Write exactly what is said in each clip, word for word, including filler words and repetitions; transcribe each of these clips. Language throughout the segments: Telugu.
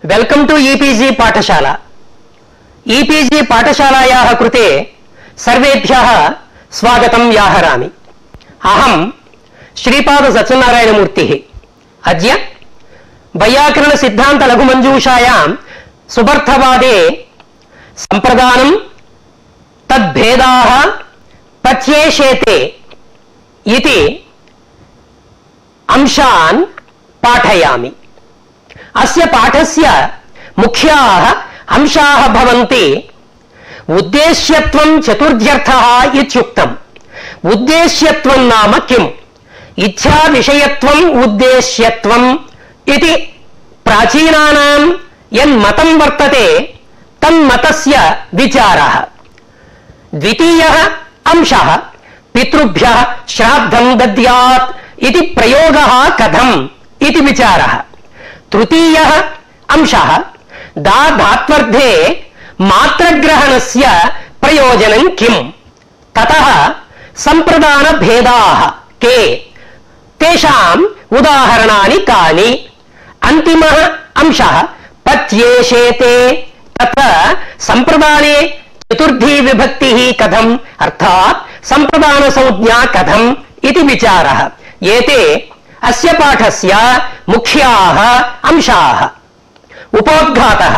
Welcome to EPG Pathshala. EPG पाठशालायाः कृते सर्वेभ्यः स्वागतं व्याहरामि। अहं श्रीपाद सत्यनारायणमूर्तिः। अद्य वैयाकरण सिद्धांत लघुमंजूषायां सुबर्थवादे संप्रदानं तद्भेदाः पच्येषेते इति अंशान् पाठयामि। अस्य पाठस्य मुख्याः अंशाः भवन्ति उद्देश्यत्वं चतुर्ध्यर्थः इत्युक्तम्। उद्देश्यत्वं नाम किम्? इच्छा विषयत्वम् उद्देश्यत्वम् इति प्राचीनानां यन्मतं वर्तते तन्मतस्य विचारः। द्वितीयः अंशः पितृभ्यः श्राद्धं दद्यात् इति प्रयोगः कथम् इति विचारः। तृतीयः अंशः दाधात्वर्थे मात्रग्रहणस्य प्रयोजनं किम्? ततः संप्रदान भेदाः के? तेषाम् उदाहरणानि कानि? अन्तिमः अंशः पच्येषेते, तत्र संप्रदाने चतुर्थी विभक्तिः कथम्, अर्थात् संप्रदान संज्ञा कथम् इति विचारः। एते अस्य पाठस्य मुख्याः अंशाः। उपोद्घातः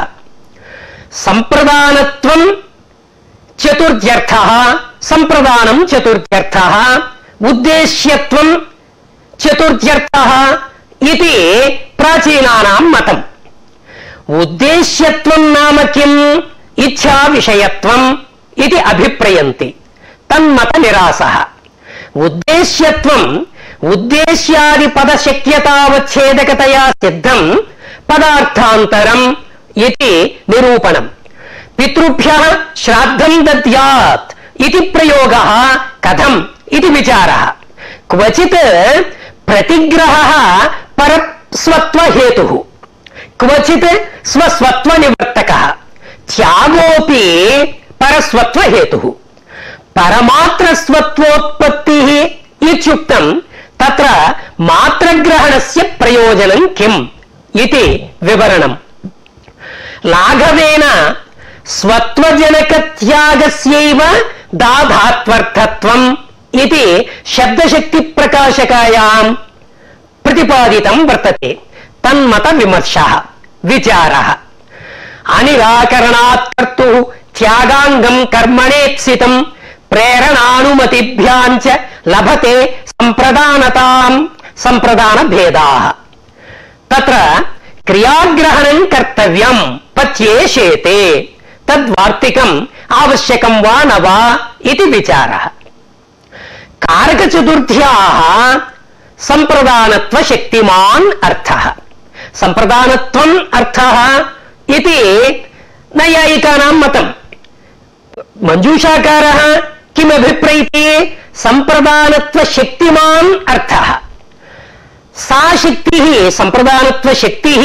संप्रदानत्वं चतुर्थ्यर्थः, संप्रदानं चतुर्थ्यर्थः, उद्देश्यत्वं चतुर्थ्यर्थः इति प्राचीनानां मतम्। उद्देश्यत्वं नाम किम्? इच्छा विषयत्वम् इति अभिप्रयन्ति। तन्मत निरासः। उद्देश्यत्वम् उद्देश्यादि पद शक्यतावच्छेदकतया सिद्धं पदार्थान्तरम् इति निरूपणम्। पितृभ्यः श्राद्धं दद्यात् इति प्रयोगः कथम् इति विचारः। क्वचित् प्रतिग्रहः परस्वत्व हेतुः, क्वचित् स्वस्वत्व निवर्तकः, त्यागोऽपि परस्वत्व हेतुः। परमात्र स्वत्वोत्पत्तिः इत्युक्तम्। तत्र मात्रग्रहणस्य प्रयोजनं किम् इति विवरणम्। लाघवेन स्वत्वजनकत्यागस्यैव दाधात्वर्थत्वम् इति शब्दशक्तिप्रकाशकायां प्रतिपादितं वर्तते। तन्मत विमर्शः विचारः। अनिराकरणात् कर्तुः त्यागाङ्गं कर्मणेप्सितं प्रेरणानुमतिभ्याञ्च लभते संप्रदानतां संप्रदान भेदाः। तत्र क्रियाग्रहणं कर्तव्यं पच्येषेते, तद्वार्तिकम् आवश्यकं वा न वा इति विचारः। कारकचतुर्थ्याः संप्रदानत्व शक्तिमान् अर्थः। संप्रदानत्वम् अर्थः इति नैयायिकानां मतम्। मंजूषाकारः किम् अभिप्रैति? संप्रदानत्व शक्तिमान् अर्थः। सा शक्तिः, संप्रदानत्व शक्तिः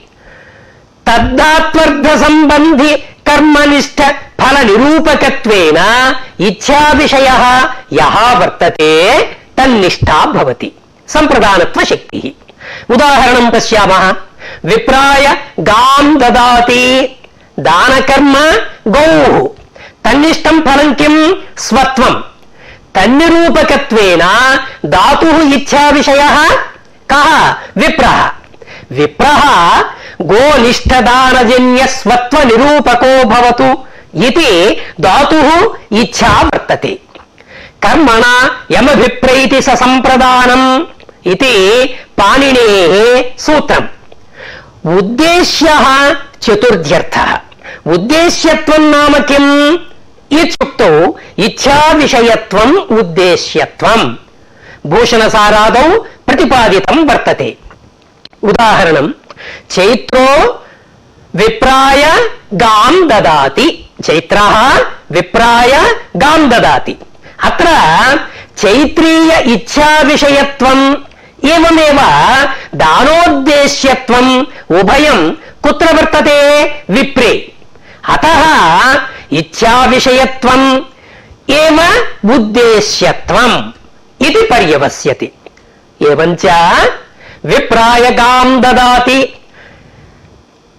तद्धात्वर्थ संबंधि कर्मनिष्ठ फल निरूपकत्वेन इच्छा विषयः यः वर्तते तन्निष्ठा भवति। संप्रदानत्व शक्तिः। उदाहरणं पश्यामः। विप्राय गां ददाति, दानकर्म गौः। तन्निष्ठं फलं किं? स्वत्वं। तन्निरूपकत्वेन दातुः इच्छा विषयः कः? विप्रः। विप्रः गोनिष्ठदानजन्य स्वत्व निरूपको भवतु इति दातुः इच्छा वर्तते। कर्मणा यमभिप्रैति स संप्रदानम् इति पाणिनेः सूत्रम्। उद्देश्यः चतुर्थ्यर्थः। उद्देश्यत्वं नाम किम् इत्युक्तौ इच्छा विषयत्वम् उद्देश्यत्वम् भूषणसारादौ प्रतिपादितं वर्तते। उदाहरणं चैत्रो विप्राय गां ददाति। चैत्रः विप्राय गां ददाति। अत्र चैत्रीय इच्छा विषयत्वम् एवमेव दानोद्देश्यत्वम् उभयं कुत्र वर्तते? विप्रे। अतः इच्छा विषयत्वम् एव उद्देश्यत्वम् इति पर्यवस्यति। एवञ्च विप्राय गां ददाति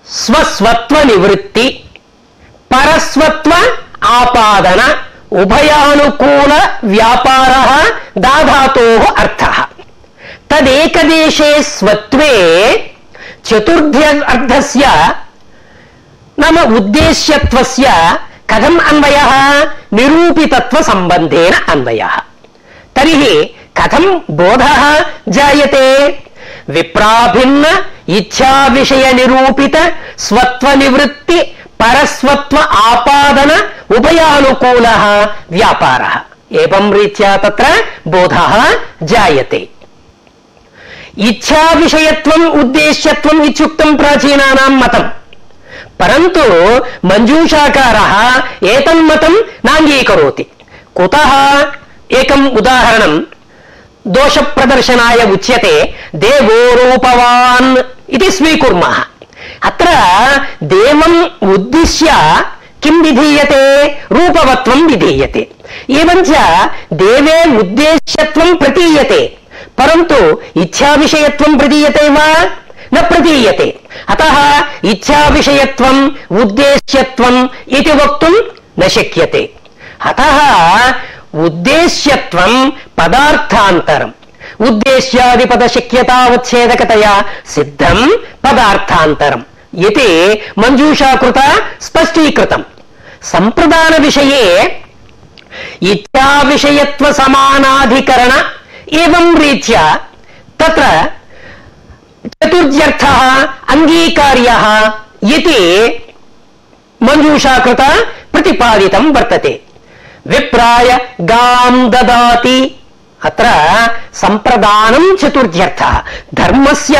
స్వస్వత్వ నివృత్తి పరస్వత్వ ఆపాదన ఉభయానుకూల వ్యాపార దాధాతో అర్థ తదేకదేశే స్వత్వే చతుర్థ్యర్థస్య నామ ఉద్దేశ్యత్వస్య కథం అన్వయః నిరూపితత్వ సంబంధేన అన్వయః తర్హి కథం బోధః జాయతే విప్రాభిన్న ఇచ్ఛా విషయ నిరూపిత స్వత్వ నివృత్తి పరస్వత్వ ఆపాదన ఉభయానుకూలః వ్యాపారः ఏవం రీత్యా తత్ర బోధః జాయతే. ఇచ్ఛా విషయత్వం ఉద్దేశ్యత్వం ఇత్యుక్తం ప్రాచీనానాం మతం పరంతు మంజూషాకారः ఏతన్మతం నాంగీకరోతి. కుతః ఏకం ఉదాహరణం దోష ప్రదర్శనాయ ఉచ్యతే దేవో రూపవాన్ ఇది స్వీకుర్మః. అత్ర దేవం ఉద్దిశ్య కిం విధీయతే రూపవత్వం విధీయతే. ఏవంచ దేవే ఉద్దేశ్యత్వం ప్రతీయతే పరంతు ఇచ్ఛా విషయత్వం ప్రతీయతే వా న ప్రతీయతే. అతః ఇచ్ఛా విషయత్వం ఉద్దేశ్యత్వం ఇది వక్తుం న శక్యతే. అతః ఉద్దేశ్యత్వం పదార్థాంతరం ఉద్దేశ్యాది పద శక్యతావచ్ఛేదకతయా సిద్ధం పదార్థాంతరం ఇది మంజూషాకృత స్పష్టీకృతం. సంప్రదాన విషయే ఇచ్ఛా విషయత్వ సమానాధికరణ ఏవం రీత్యా తత్ర చతుర్థ్యర్థః అంగీకార్యః ఇది మంజూషాకృత ప్రతిపాదితం వర్తతే. విప్రాయ గాం దదాతి అత్ర సంప్రదానం చతుర్థ్యర్థః ధర్మస్య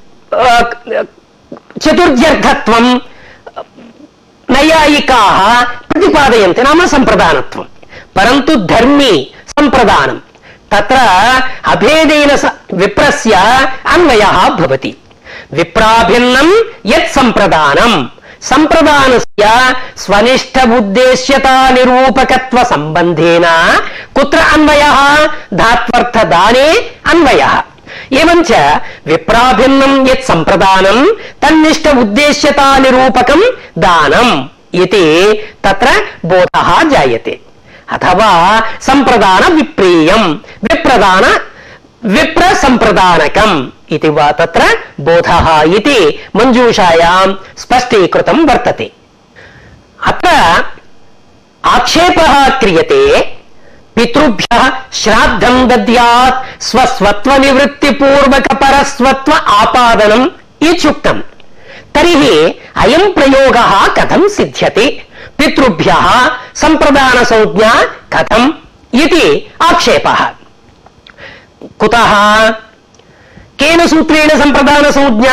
చతుర్థ్యర్థత్వం నైయాయికాః ప్రతిపాదయంతి నామ సంప్రదానత్వం పరంతు ధర్మి సంప్రదానం తత్ర అభేదేన విప్రస్య అన్వయః భవతి. విప్రాభిన్నం యత్ సంప్రదానం సంప్రదానస్య స్వనిష్ఠ ఉద్దేశ్యతా నిరూపకత్వ సంబంధేన కుత్ర అన్వయః ధాత్వర్థ దానే అన్వయః. ఏవంచ విప్రాభిన్నం యత్ సంప్రదానం తన్నిష్ఠ ఉద్దేశ్యతా నిరూపకం దానం ఇది తత్ర బోధః జాయతే. అథవా సంప్రదాన విప్రీయం విప్రదాన విప్ర సంప్రదానకం ఇది వా తత్ర బోధః ఇది మంజూషాయాం స్పష్టీకృతం వర్తతే. అత్ర ఆక్షేపః క్రియతే పితృభ్యః శ్రాద్ధం దద్యాత్ స్వస్వత్వ నివృత్తి పూర్వక పరస్వత్వ ఆపాదనం ఇత్యుక్తం. తర్హి అయం ప్రయోగః కథం సిద్ధ్యతే పితృభ్యః సంప్రదాన సంజ్ఞా కథం ఇది ఆక్షేపః. కుతః కేన సూత్రేణ సంప్రదాన సంజ్ఞా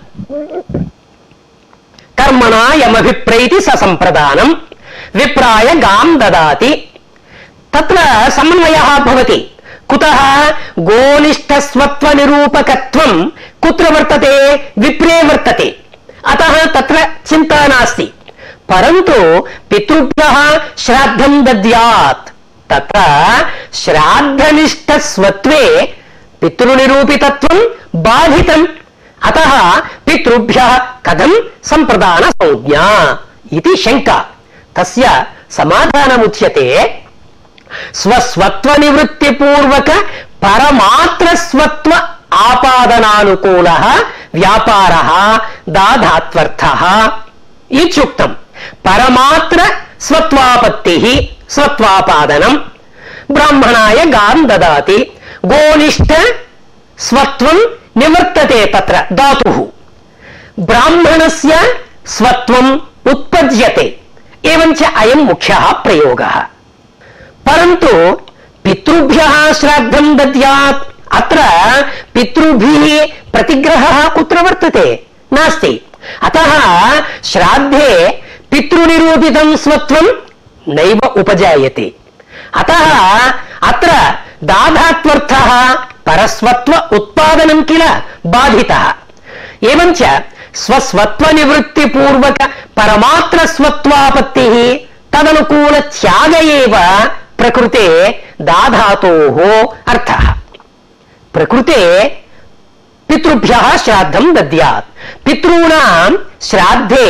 కర్మణా యమభిప్రైతి స సంప్రదానం విప్రాయ గాం దదాతి. తత్ర సమన్వయః భవతి. కుతః గోనిష్ఠస్వత్వ నిరూపకత్వం కుత్ర వర్తతే విప్రే వర్తతే అతః తత్ర చింతా నాస్తి. పరంతు పితృభ్యః శ్రాద్ధం దద్యాత్ తత్ర శ్రాద్ధనిష్ఠస్వత్వే పితృనిరూపితత్వం బాధితం. అతః పితృభ్యః కథం సంప్రదాన సంజ్ఞా ఇది శంకా. తస్య సమాధానముచ్యతే స్వస్వత్వ నివృత్తి పూర్వక పరమాత్ర స్వత్వ ఆపాదనానుకూలః వ్యాపారః దాధాత్వర్థః ఇత్యుక్తం. పరమాత్ర స్వత్వాపత్తిః స్వత్వాపాదనం బ్రాహ్మణాయ గాం దదాతి గోనిష్ఠ స్వత్వం నివర్తతే తత్ర ధాతుః బ్రాహ్మణస్య స్వత్వం ఉత్పద్యతే. ఏవంచ అయం ముఖ్యః ప్రయోగः. పరంతు పితృభ్యః శ్రాద్ధం దద్యాత్ అత్ర పితృభిః ప్రతిగ్రహः కుత్ర వర్తతే నాస్తి. అతః శ్రాద్ధే పితృనిరూపితం స్వత్వం నైవ ఉపజాయతే. అతః అత్ర దాధాత్వర్థః పరస్వత్వ ఉత్పాదనం కిల బాధితః. ఏవంచ స్వస్వత్వ నివృత్తి పూర్వక పరమాత్ర స్వత్వాపత్తిః తదనుకూల త్యాగ ఏవ ప్రకృతే దాధాతోః అర్థః. ప్రకృతే पितृभ्यः श्राद्धं दद्यात्। पितॄणां श्राद्धे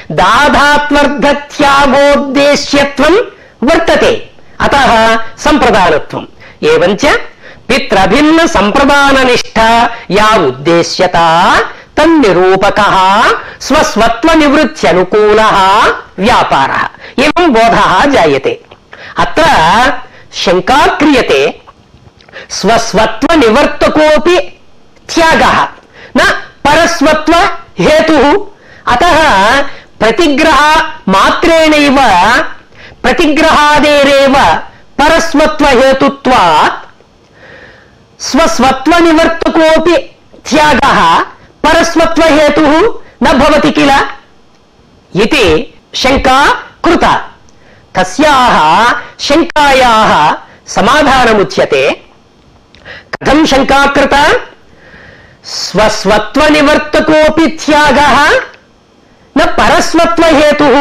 दाधात्वर्धत्यागोद्देश्यत्वं वर्तते, अतः संप्रदानत्वम्। एवञ्च पितृभिन्न संप्रदाननिष्ठा या उद्देश्यता तन्निरूपकः स्वस्वत्वनिवृत्त्यनुकूलः व्यापारः एवं बोधः जायते। अत्र शंका क्रियते, स्वस्वत्वनिवर्तकोऽपि त्यागः न परस्वत्व हेतुः, अतः प्रतिग्रह मात्रेणैव प्रतिग्रहादेरेव परस्वत्व हेतुत्वात् स्वस्वत्वनिवर्तकोऽपि त्यागः परस्वत्व हेतुः न भवति किल इति शंका कृता। तस्याः शंकायाः समाधानमुच्यते। कथं शंका कृता? स्वस्वत्वनिवर्तकोऽपि त्यागः न परस्वत्व हेतुः।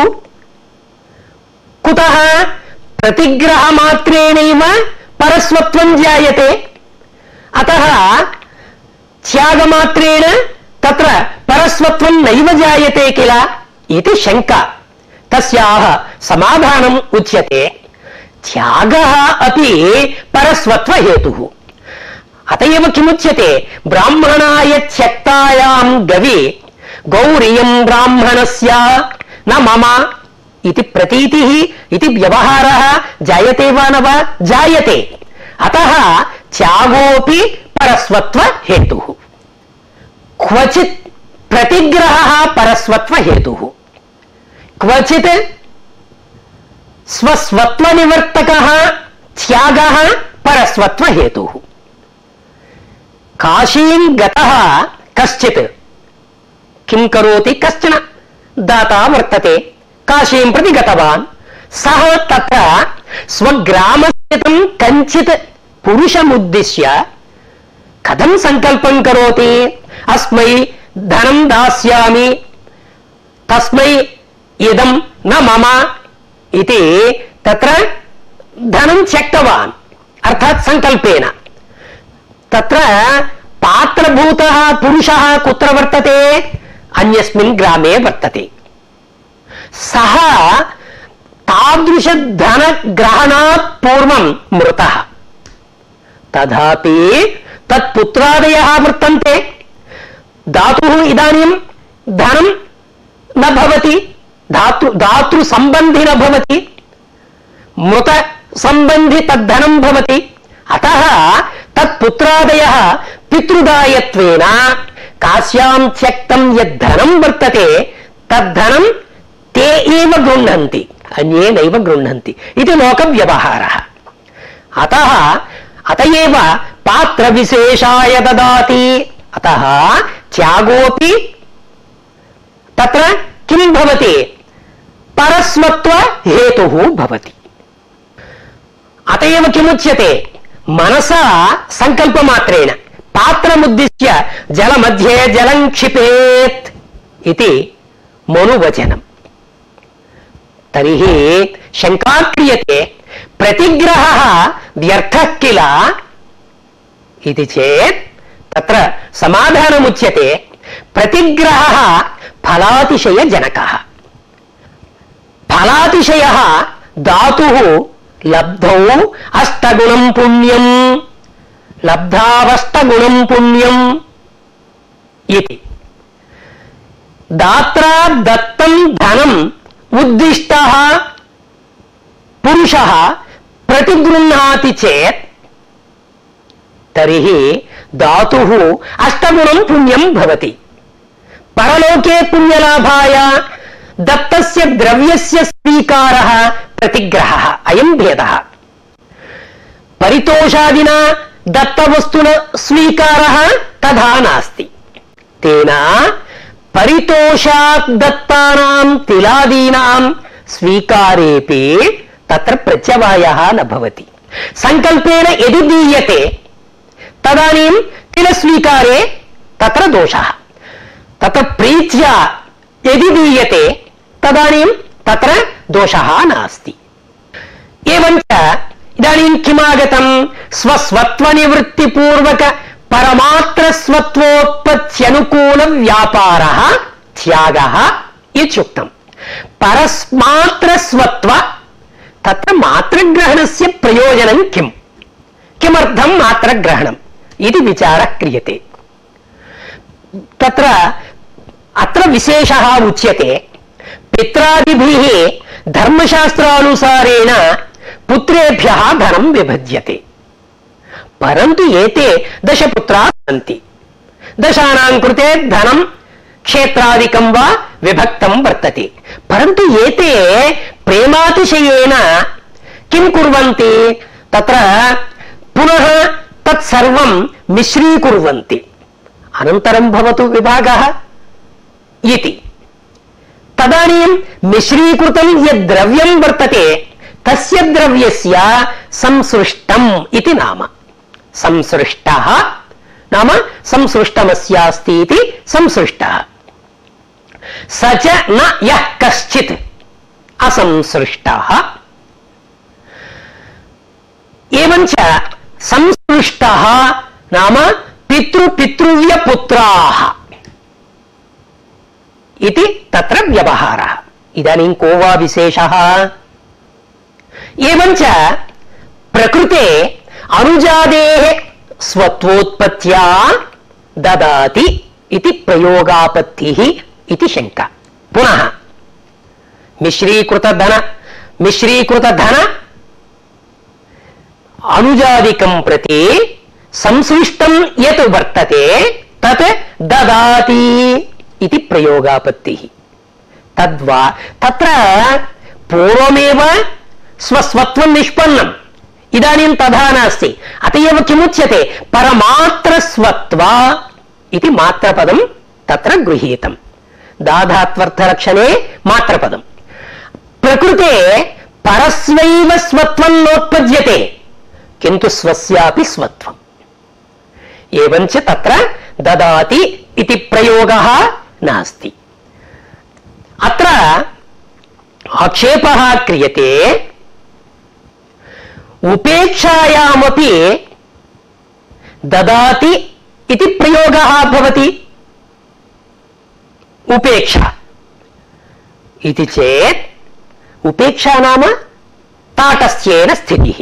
कुतः? प्रतिग्रहमात्रेणैव परस्वत्वं जायते, अतः त्यागमात्रेण तत्र परस्वत्वं नैव जायते किल इति शंका। तस्याः समाधानम् उच्यते, त्यागः अपि परस्वत्व हेतुः। अतएव किमुच्यते, ब्राह्मणाय त्यक्तायां गवि गौरियं ब्राह्मणस्य न मम इति प्रतीतिः इति व्यवहारः जायते वा न वा? जायते। अतः त्यागोऽपि परस्वत्व हेतुः। क्वचित् प्रतिग्रहः परस्वत्व हेतुः, क्वचित् स्वस्वत्वनिवर्तकः त्यागः परस्वत्व हेतुः। काशीं गतः कश्चित् किं करोति? कश्चन दाता वर्तते, काशीं प्रति गतवान्। सः तत्र स्वग्रामस्थितं कञ्चित् पुरुषमुद्दिश्य कथं संकल्पं करोति? अस्मै धनं दास्यामि, तस्मै इदं न मम इति तत्र धनं त्यक्तवान्, अर्थात् संकल्पेन। तत्र पात्रभूतः पुरुषः कुत्र वर्तते? अन्यस्मिन् ग्रामे वर्तते। सः तादृश धनग्रहणात् पूर्वं मृतः, तथापि तत्पुत्रादयः वर्तन्ते। दातुः इदानीं धनं न भवति, धातु दातृसम्बन्धि न भवति, मृत संबंधि तद्धनं भवति। अतः तत्पुत्रादयः पितृदायत्वेन काश्यां त्यक्तं यद्धनं वर्तते तद्धनं ते एव गृह्णन्ति, अन्ये नैव गृह्णन्ति इति लोकव्यवहारः। अतः अतएव पात्रविशेषाय ददाति। अतः त्यागोऽपि तत्र किं भवति? परस्वत्व हेतुः भवति। अतएव किमुच्यते? मनसा संकल्पमात्रेण पात्रमुद्दिश्य जलमध्ये जलं क्षिपेत् इति मनुवचनम्। तर्हि शंका क्रियते, प्रतिग्रहः व्यर्थः किल इति चेत् तत्र समाधानमुच्यते, प्रतिग्रहः फलातिशयजनकः। फलातिशयः धातुः लब्धौ अष्टगुणं पुण्यं, लब्धावष्टगुणं पुण्यम् इति। दात्रा दत्तं धनम् उद्दिष्टः पुरुषः प्रतिगृह्णाति चेत् तर्हि धातुः अष्टगुणं पुण्यं भवति। परलोके पुण्यलाभाय दत्तस्य द्रव्यस्य स्वीकारः प्रतिग्रहः, अयं भेदः। परितोषादिना दत्तवस्तुन स्वीकारः तथा नास्ति। तेन परितोषात् दत्तानां तिलादीनां स्वीकारेपि तत्र प्रत्यवायः न भवति। संकल्पेन यदि दीयते तदानीं तिलस्वीकारे तत्र दोषः, तत्र प्रीत्या यदि दीयते तदानीं तत्र दोषः नास्ति। एवञ्च इदानीं किमागतं? स्वस्वत्वनिवृत्तिपूर्वक परमात्र మాత్రస్వత్వోత్పత్త్యనుకూల వ్యాపార త్యాగ ఇత్యుక్తం. పరస్మాత్రస్వత్వ తత్ర మాత్రగ్రహణస్య ప్రయోజనం కిం, కిమర్థం మాత్రగ్రహణం ఇది విచారः క్రియతే. తత్ర అత్ర విశేషः ఉచ్యతే. పిత్రాదిభిః ధర్మశాస్త్రానుసారేణ పుత్రేభ్యः ధనం విభజ్యతే. పరంతు ఏతే దశపుత్రాः సంతి. దశానాం కృతే ధనం క్షేత్రాదికం వా విభక్తం వర్తతే. పరంతు ఏతే ప్రేమాతిశయేన కిం కుర్వంతి, తత్ర పునః తత్సర్వం మిశ్రీకుర్వంతి. అనంతరం భవతు విభాగः ఇతి. తదనీం మిశ్రీకృతం యద్ద్రవ్యం వర్తతే తస్య ద్రవ్యస్య సంసృష్టం ఇది నామ. సంసృష్టః నామ సంసృష్టమస్యాస్తి ఇది సంసృష్టః. స చ న యః కశ్చిత్ అసంసృష్టః. ఏవం చ సంసృష్టః నామ పితృపితృవ్య పుత్రాః ఇది తత్ర వ్యవహారः. ఇదానీం కో వా విశేషः? ఏవం చ ప్రకృతే అనుజాదేః స్వత్వోత్పత్త్యా దదాతి ఇది ప్రయోగాపత్తిః ఇది శంక. పునః మిశ్రీకృత ధన మిశ్రీకృత ధన అనుజాదికం ప్రతి సంసృష్టం యత్ వర్తతే తత్ దదాతి ఇది ప్రయోగాపత్తిః. తద్వా తత్ర పూర్వమేవ స్వస్వత్వం నిష్పన్నం, ఇదానీం తథా నాస్తి. అత ఏవ కిముచ్యతే పరమాత్రస్వత్వ ఇది మాత్రపదం తత్ర గృహీతం. దాధాత్వర్థలక్షణే మాత్రపదం. ప్రకృతే పరస్వైవ స్వత్వం నోత్పద్యతే కింటు స్వస్యాపి స్వత్వం. ఏవం చ తత్ర దదాతి ఇది ప్రయోగः నాస్తి. అత్ర ఆక్షేపः క్రియతే. ఉపేక్షాయామపి దదాతి ఇది ప్రయోగः భవతి. ఉపేక్ష ఇది చేత్ ఉపేక్షా నామ తాటస్థ్యేన స్థితిః.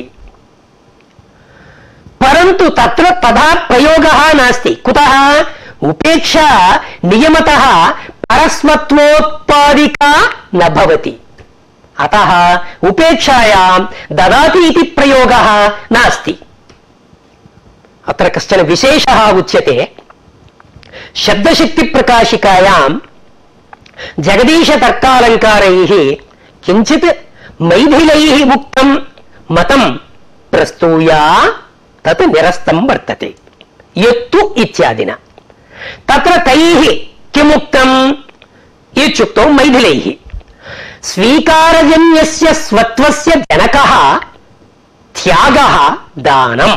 పరంతు తత్ర తథా ప్రయోగः నాస్తి. కుతః? ఉపేక్షా నియమతః పరస్వత్వోత్పాదికా న భవతి. అతః ఉపేక్షాయాం దదాతి ఇతి ప్రయోగः నాస్తి. అత్ర కశ్చన విశేషः ఉచ్యతే. శబ్దశక్తి ప్రకాశికాయాం జగదీశ తర్కాలంకారైః కించిత్ మైథిలైః ఉక్తం మతం ప్రస్తూయా తత్ నిరస్తం వర్తతే యత్తు ఇత్యాదిన. తత్ర తైః కిముక్తం ఇత్యుక్తో మైథిలైః స్వీకారజన్యస్య స్వత్వస్య జనకః త్యాగः దానం.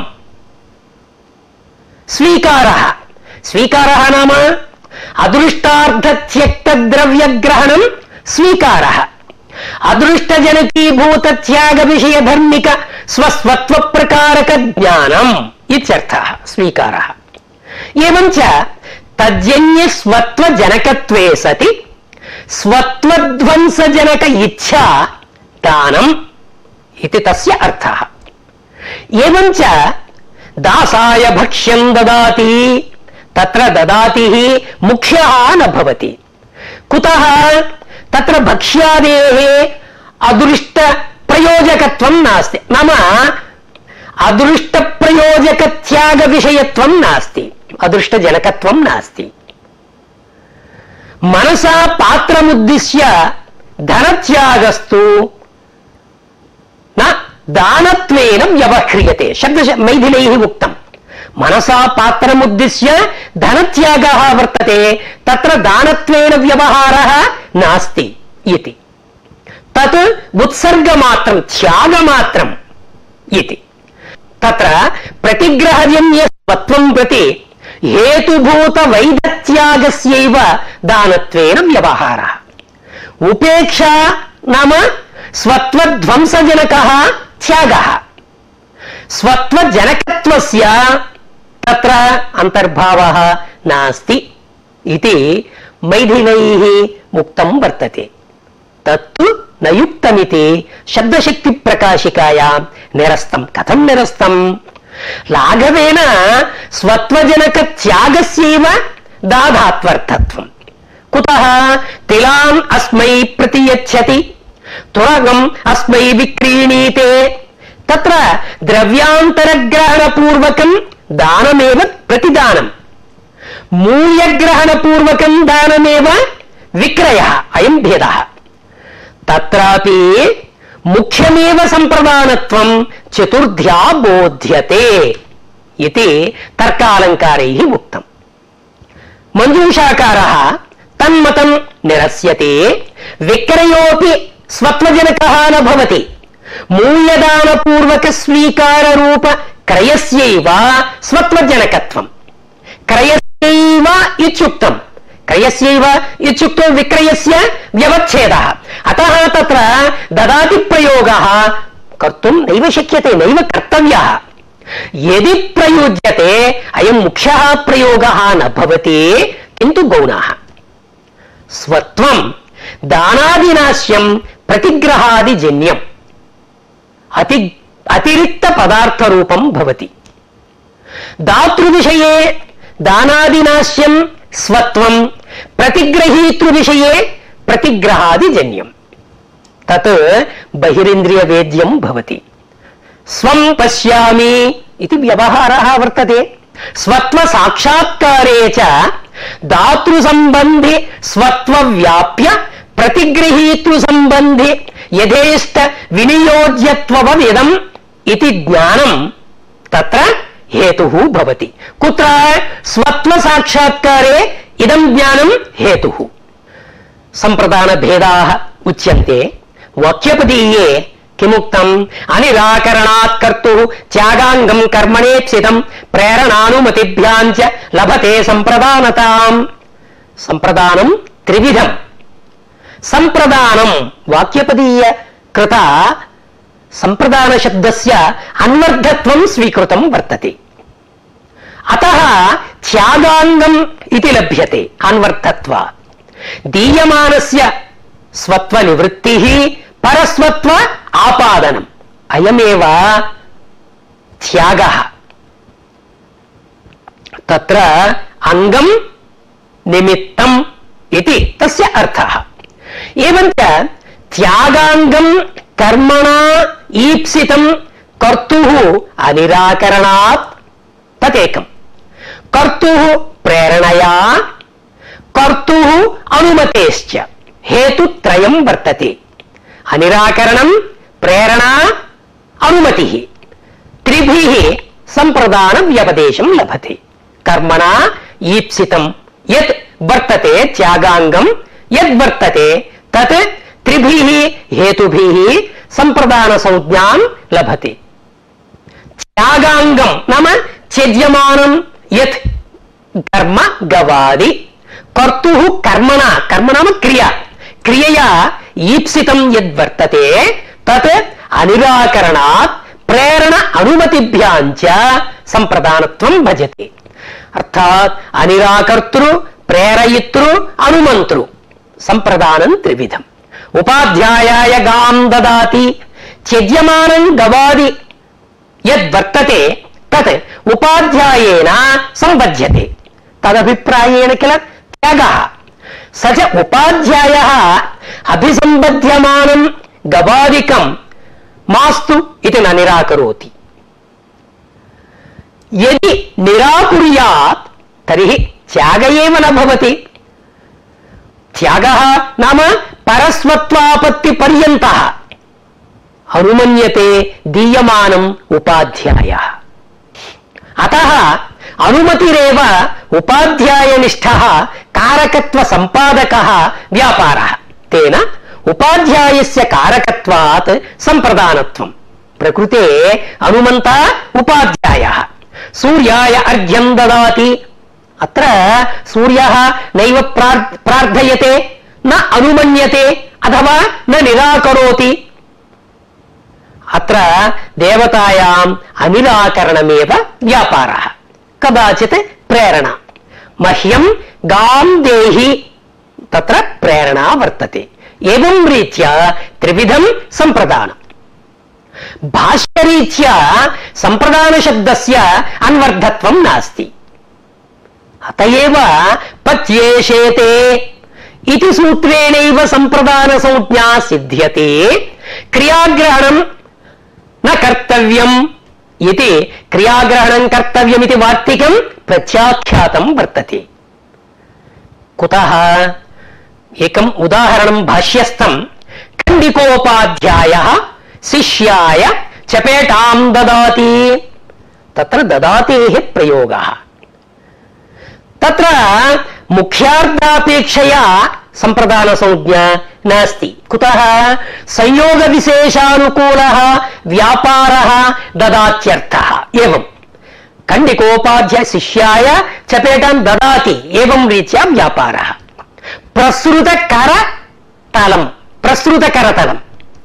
స్వీకారः స్వీకారः నామ అదృష్టార్థత్యక్త ద్రవ్యగ్రహణం స్వీకారः. అదృష్టజనకీభూత త్యాగ విషయ ధర్మిక స్వస్వత్వ ప్రకారక జ్ఞానం ఇత్యర్థः స్వీకారः. ఏవం చ తజ్జన్య స్వత్వ జనకత్వే సతి స్వత్వధ్వంసజనక ఇచ్ఛా దానం ఇది తస్య అర్థः. ఏవం చ దాసాయ భక్ష్యం దదాతి తత్ర దదాతిః ముఖ్యः న భవతి. కుతః? తత్ర భక్ష్యాదేః అదృష్ట ప్రయోజకత్వం నాస్తి. నామ అదృష్ట ప్రయోజక త్యాగ విషయత్వం నాస్తి, అదృష్ట జనకత్వం నాస్తి. మనసా పాత్రముద్దిశ్య ధనత్యాగస్తు న దానత్వేన వ్యవహ్రియతే. శబ్ద మైథిలైః ఉక్తం. మనసా పాత్రముద్దిశ్య ధనత్యాగः వర్తతే తత్ర దానత్వేన వ్యవహారः నాస్తి ఇతి. తత్ ఉత్సర్గమాత్రం త్యాగమాత్రం ఇతి. తత్ర ప్రతిగ్రహజన్య స్వత్వం ప్రతి హేతుభూత వైదత్యాగస్యైవ దానత్వేన వ్యవహారः. ఉపేక్ష నామ స్వత్వధ్వంసజనకः త్యాగः. స్వత్వజనకత్వస్య तत्र अंतर्भावः नास्ति इति मैथिलैः उक्तं वर्तते। तत्तु न युक्तमिति शब्दशक्ति प्रकाशिकायां निरस्तं। कथं निरस्तं? लाघवेन स्वत्वजनक त्यागस्यैव दाधात्वर्थत्वम्। कुतः? तिलान् अस्मै प्रतियच्छति, तुरगम् अस्मै विक्रीणीते। तत्र द्रव्यान्तरग्रहणपूर्वकं दानमेव प्रतिदानम्, मूल्यग्रहणपूर्वकं दानमेव विक्रयः। अयं भेदः। तत्रापि मुख्यमेव संप्रदानत्वं चतुर्ध्या बोध्यते इति तर्कालङ्कारैः उक्तम्। मञ्जूषाकारः तन्मतं निरस्यते। विक्रयोऽपि स्वत्वजनकः न भवति। मूल्यदानपूर्वक स्वीकार रूप क्रयस्यैव स्वत्वजनकत्वम्। क्रयस्यैव इत्युक्तम्। क्रयस्यैव इत्युक्तो विक्रयस्य व्यवच्छेदः। अतः तत्र ददाति प्रयोगः कर्तुं नैव शक्यते, नैव कर्तव्यः। यदि प्रयुज्यते अयं मुख्यः प्रयोगः न भवति, किन्तु गौणः। स्वत्वं दानादिनाश्यं प्रतिग्रहादिजन्यम् अति अतिरिक्त पदार्थ रूपं भवति। दातृविषये दानादिनाश्यं स्वत्वं, प्रतिग्रहीतृविषये प्रतिग्रहादिजन्यं। तत् बहिरिन्द्रियवेद्यं भवति। स्वं पश्यामि इति व्यवहारः वर्तते। स्वत्व साक्षात्कारे च दातृसंबन्धि स्वत्वव्याप्य प्रतिगृहीतृसंबन्धि यथेष्ट विनियोज्यत्वमिदम् इति ज्ञानं तत्र हेतुः भवति। कुत्र? स्वत्व साक्षात्कारे इदं ज्ञानं हेतुः। संप्रदान भेदाः उच्यन्ते। वाक्यपदीये किमुक्तम्? अनिराकरणात् कर्तुः त्यागाङ्गं कर्मणेप्सितं प्रेरणानुमतिभ्यां च लभते संप्रदानताम्। संप्रदानं त्रिविधम्। संप्रदानं वाक्यपदीय कृत संप्रदान शब्दस्य अन्वर्थत्वं स्वीकृतं वर्तते। अतः त्यागाङ्गम् इति लभ्यते अन्वर्थत्वा। दीयमानस्य स्वत्वनिवृत्तिः परस्वत्व आपादनम्, अयमेव त्यागः। तत्र अंगं निमित्तम् इति तस्य अर्थः। एवञ्च त्यागाङ्गं कर्मणा ईप्सितं कर्तुः अनिराकरणात् तदेकम्। कर्तुः प्रेरणया, कर्तुः अनुमतेश्च हेतुत्रयं वर्तते। अनिराकरणं, प्रेरणा, अनुमतिः त्रिभिः संप्रदान व्यपदेशं लभते। कर्मणा ईप्सितं यत् वर्तते त्यागाङ्गं यद् वर्तते तत् त्रिभिः हेतुभिः संप्रदान संज्ञां लभते। त्यागाङ्गं नाम त्यज्यमानं यत् कर्म गवादि। कर्तुः कर्मणा, कर्म नाम क्रिया, क्रियया ईप्सितं यद् वर्तते तत् अनिराकरणात् प्रेरण अनुमतिभ्यां च संप्रदानत्वं भजते। अर्थात् अनिराकर्तृ, प्रेरयितृ, अनुमन्तृ संप्रदानं त्रिविधम्। उपाध्यायाय गां ददाति, त्यज्यमानं गवादि यद् वर्तते तत् उपाध्यायेन संबध्यते। तदभिप्रायेण किल त्यागः। स च उपाध्यायः अभिसंबध्यमानं गवादिकं मास्तु इति न निराकरोति। यदि निराकुर्यात् तर्हि त्याग एव न भवति। त्यागः नाम परस्वत्वापत्ति पर्यन्तः अनुमन्यते दीयमानम् उपाध्यायः। अतः अनुमतिरेव उपाध्यायनिष्ठः कारकत्व संपादकः व्यापारः। तेन उपाध्यायस्य कारकत्वात् संप्रदानत्वं। प्रकृते अनुमन्ता उपाध्यायः। सूर्याय अर्घ्यं ददाति, अत्र सूर्यः नैव प्रार्थयते, न अनुमन्यते अथवा न निराकरोति। अत्र देवतायाम् अनिराकरणमेव व्यापारः। कदाचित् प्रेरणा मह्यं गां देहि तत्र प्रेरणा वर्तते एवं रीत्या त्रिविधं संप्रदानम् भाष्यरीत्या संप्रदान शब्दस्य अन्वर्थत्वं नास्ति अतएव पत्येषेते इति सूत्रेणैव संप्रदान संज्ञा सिद्ध्यते क्रियाग्रहणं न कर्तव्यम् इति क्रियाग्रहणं कर्तव्यम् इति वार्तिकं प्रत्याख्यातं वर्तते कुतः एकम् उदाहरणं भाष्यस्थं खण्डिकोपाध्यायः शिष्याय चपेटां ददाति तत्र ददातेः प्रयोगः तत्र मुख्यार्थापेक्षया संप्रदान संज्ञा नास्ति कुतः संयोग विशेषानुकूलः व्यापारः ददात्यर्थः एवं खण्डिकोपाध्याय शिष्याय चपेटां ददाति एवं रीत्या व्यापारः प्रसृतकरतलं प्रसृतकरतलम्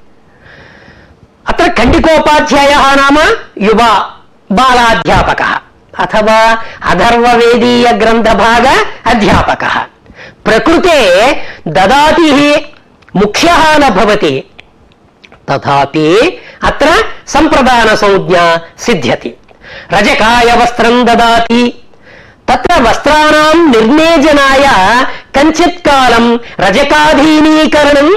अत्र खण्डिकोपाध्यायः नाम युवा बालाध्यापकः अथवा अथर्ववेदीय ग्रन्थभाग अध्यापकः प्रकृते ददातिः मुख्यः न भवति तथापि अत्र संप्रदान संज्ञा सिद्ध्यति रजकाय वस्त्रं ददाति तत्र वस्त्राणां निर्णेजनाय कञ्चित् कालं रजकाधीनीकरणं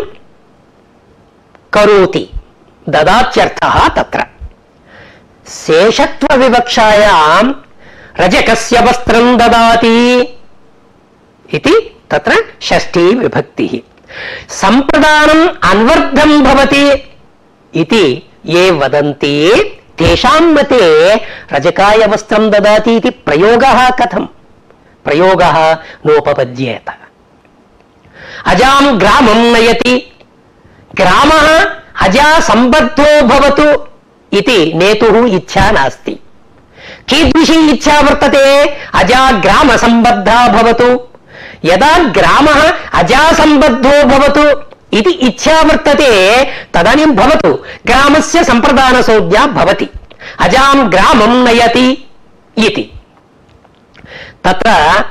करोति ददात्यर्थः तत्र शेषत्व विवक्षायां रजकस्य वस्त्रं ददाति इति तत्र षष्ठी विभक्तिः संप्रदानम् अन्वर्थं भवति इति ये वदन्ति तेषां मते रजकाय वस्त्रं ददाति इति प्रयोगः कथं प्रयोगः नोपपद्येत अजां ग्रामं नयति ग्रामः अजा सम्बद्धो भवतु इति नेतुः इच्छा नास्ति कीदृशी इच्छा वर्तते अजा ग्राम सम्बद्धा भवतु यदा ग्रामः अजा सम्बद्धो भवतु इति इच्छा वर्तते तदानीं भवतु ग्रामस्य संप्रदान संज्ञा भवति अजां ग्रामं नयति इति तत्र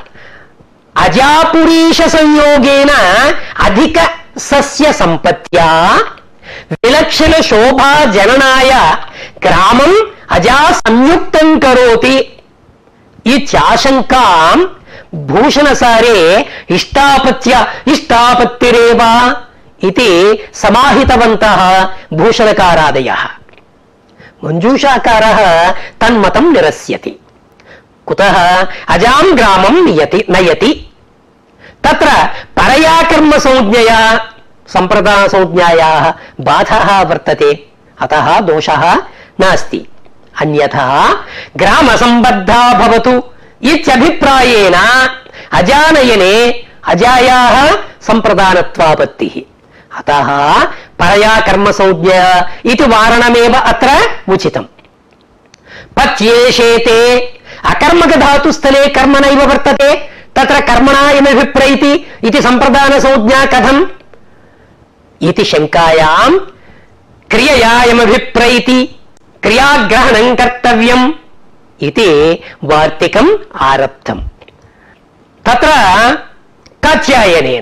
अजापुरीश संयोगेन अधिक सस्य संपत्त्या विलक्षण शोभा जननाय ग्रामं अजा संयुक्तं करोति इत्याशंकां भूषणसारे इष्टापत्य इष्टापत्तिरेव इति समाहितवन्तः भूषणकारादयः मंजूषाकारः तन्मतं निरस्यति कुतः अजां ग्रामं नियति नयति तत्र परया कर्म संज्ञया संप्रदान संज्ञायाः बाधः वर्तते अतः दोषः नास्ति अन्यथा ग्राम संबद्धा भवतु इत्यभिप्रायेण अजानयने अजायाः संप्रदानत्वापत्तिः अतः परया कर्म संज्ञा इति वारणमेव अत्र उचितम् पत्येषेते अकर्मक धातुस्थले कर्म नैव वर्तते तत्र कर्मणा यमभिप्रैति इति संप्रदान संज्ञा कथम् इति शंकायां क्रियया यमभिप्रैति क्रियाग्रहणं कर्तव्यम् इति वार्तिकम् आरब्धम् तत्र कात्यायनेन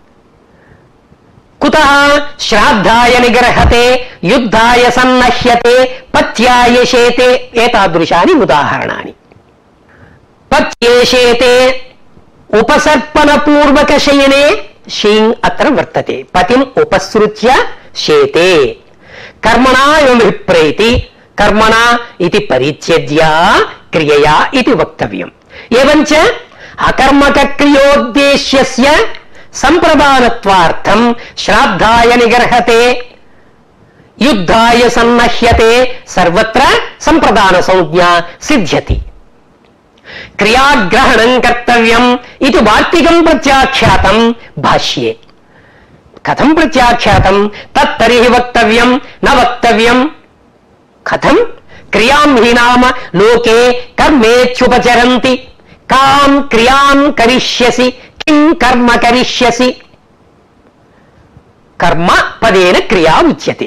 कुतः श्राद्धाय निगर्हते युद्धाय सन्नह्यते पत्यायशेते एतादृशानि उदाहरणानि पत्येषेते उपसर्पण पूर्वक शयने शीं अत्र वर्तते पतिम् उपसृत्य शेते कर्मणा यमभिप्रैति कर्मणा इति परिच्छेद्य क्रियया इति वक्तव्यम् एवञ्च अकर्मक क्रियोद्देश्यस्य संप्रदानत्वार्थं श्राद्धाय निगर्हते युद्धाय सन्नह्यते सर्वत्र संप्रदान संज्ञा सिद्ध्यति क्रियाग्रहणं कर्तव्यम् इति वार्तिकं प्रत्याख्यातं भाष्ये कथं प्रत्याख्यातं तत्तर्हि वक्तव्यं न वक्तव्यं कथं क्रियां हि नाम लोके कर्मेच्छुपचरन्ति कां क्रियां करिष्यसि किं कर्म करिष्यसि कर्म पदेन क्रिया उच्यते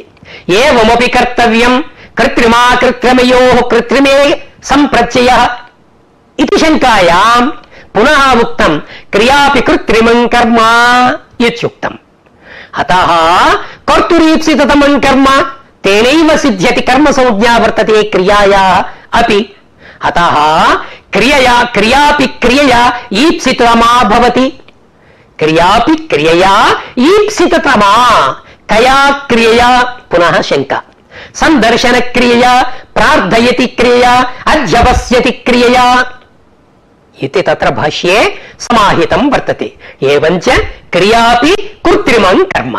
एवमपि कर्तव्यं कृत्रिमा कृत्रिमयोः कृत्रिमे संप्रत्ययः इति शङ्कायां पुनः उक्तं क्रियापि कृत्रिमं कर्म इत्युक्तम्। अतः कर्तुरीप्सिततमं कर्म तेनैव सिद्ध्यति कर्म संज्ञा वर्तते क्रियाया अपि। अतः क्रियया क्रियापि क्रियया ईप्सिततमा भवति। क्रियापि क्रियया ईप्सिततमा कया क्रियया पुनः शंका। संदर्शन क्रियया प्रार्थयति क्रियया अध्यवस्यति क्रियया इति तत्र भाष्ये समाहितं वर्तते। एवञ्च क्रियापि कृत्रिमं कर्म।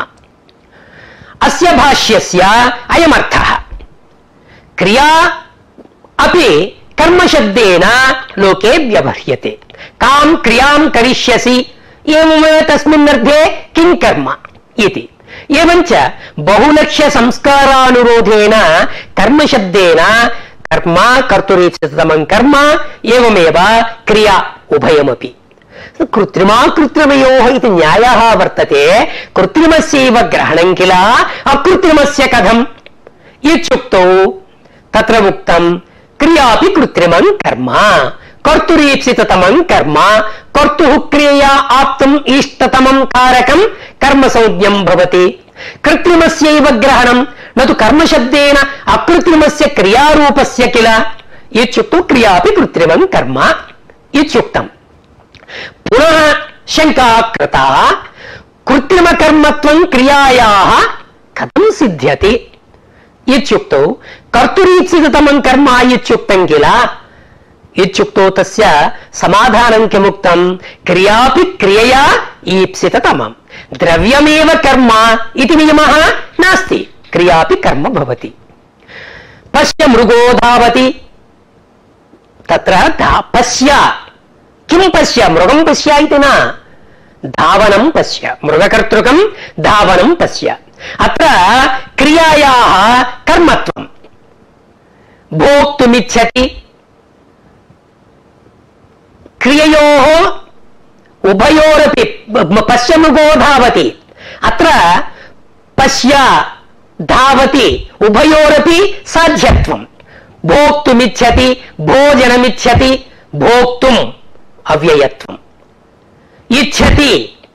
अस्य भाष्यस्य अयमर्थः। क्रिया अपि कर्मशब्देन लोके व्यवह्रियते। कां क्रियां करिष्यसि एवमेव तस्मिन्नर्थे किं कर्म इति। एवञ्च बहुलक्ष्य संस्कारानुरोधेन कर्मशब्देन कर्म कर्तुरीप्सिततमं कर्म एवमेव क्रिया उभयमपि। कृत्रिमा कृत्रिमयोः इति न्यायः वर्तते। कृत्रिमस्यैव ग्रहणं किल अकृत्रिमस्य कथम् इत्युक्तौ तत्र उक्तं क्रियापि कृत्रिमं कर्म कर्तुरीप्सिततमं कर्म कर्तुः क्रियया आप्तुम् इष्टतमं कारकं कर्म संज्ञं भवति। कृत्रिमस्यैव ग्रहणं न तु कर्मशब्देन अकृत्रिमस्य क्रियारूपस्य किल इत्युक्तौ क्रियापि कृत्रिमं कर्म इत्युक्तम्। पुनः शंका कृता कृत्रिमकर्मत्वं क्रियायाः कथं सिद्ध्यति इत्युक्तौ कर्तुरीप्सिततमं कर्म इत्युक्तं किल इत्युक्तौ तस्य समाधानं किमुक्तं क्रियापि क्रियया ईप्सिततमं द्रव्यमेव कर्म इति नियमः नास्ति। क्रियापि कर्म भवति। पश्य मृगो धावति तत्र पश्य किं पश्य मृगं पश्य इति न धावनं पश्य मृगकर्तृकं धावनं पश्य। अत्र क्रियायाः कर्मत्वं भोक्तुमिच्छति। क्रिययोः उभयोरपि पश्य मृगो धावति अत्र पश्य धावति उभयोरपि साध्यत्वं। भोक्तुमिच्छति भोजनमिच्छति भोक्तुम् अव्ययत्वम्। इच्छति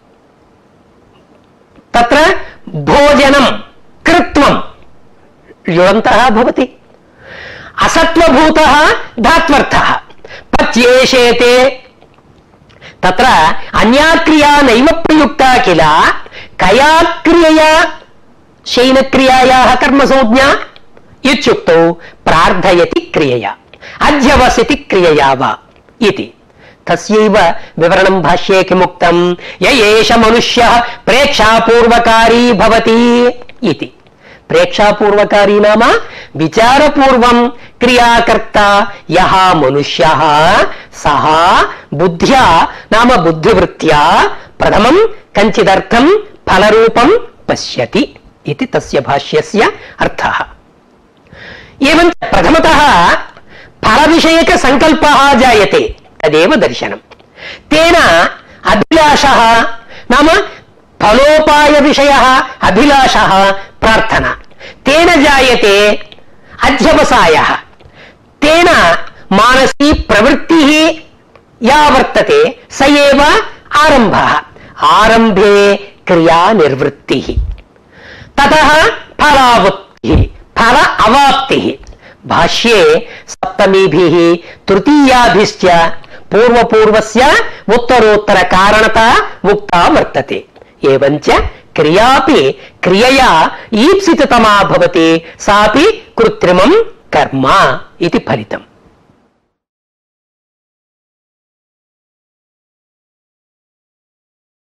तत्र भोजनं कृत्वं युणन्तः भवति। असत्वभूतः धात्वर्थः पच्येषेते तत्र अन्या क्रिया नैव प्रयुक्ता किल कया क्रियया शयनक्रियायाः कर्मसंज्ञा इत्युक्तौ प्रार्थयति क्रियया अध्यवसति क्रियया वा इति। तस्यैव विवरणं भाष्ये किमुक्तं य एष मनुष्यः प्रेक्षापूर्वकारी भवति इति। प्रेक्षापूर्वकारी नाम विचारपूर्वं क्रियाकर्ता यः मनुष्यः सः बुद्ध्या नाम बुद्धिवृत्त्या प्रथमं कञ्चिदर्थं फलरूपं पश्यति इति तस्य भाष्यस्य अर्थः। एवं प्रथमतः फलविषयक संकल्पः जायते तदेव दर्शनं। तेन अभिलाषः नाम फलोपाय विषयः अभिलाषः प्रार्थना तेन जायते अध्यवसायः। तेन मानसी प्रवृत्तिः या वर्तते स एव आरम्भः। आरम्भे क्रिया निर्वृत्तिः ततः फलावप्तिः फल अवाप्तिः। भाष्ये सप्तमीभिः तृतीयाभिश्च पूर्वपूर्वस्य उत्तरोत्तर कारणता उक्ता वर्तते। एवञ्च क्रियापि क्रियया ईप्सिततमा भवति सापि कृत्रिमं कर्म इति फलितम्।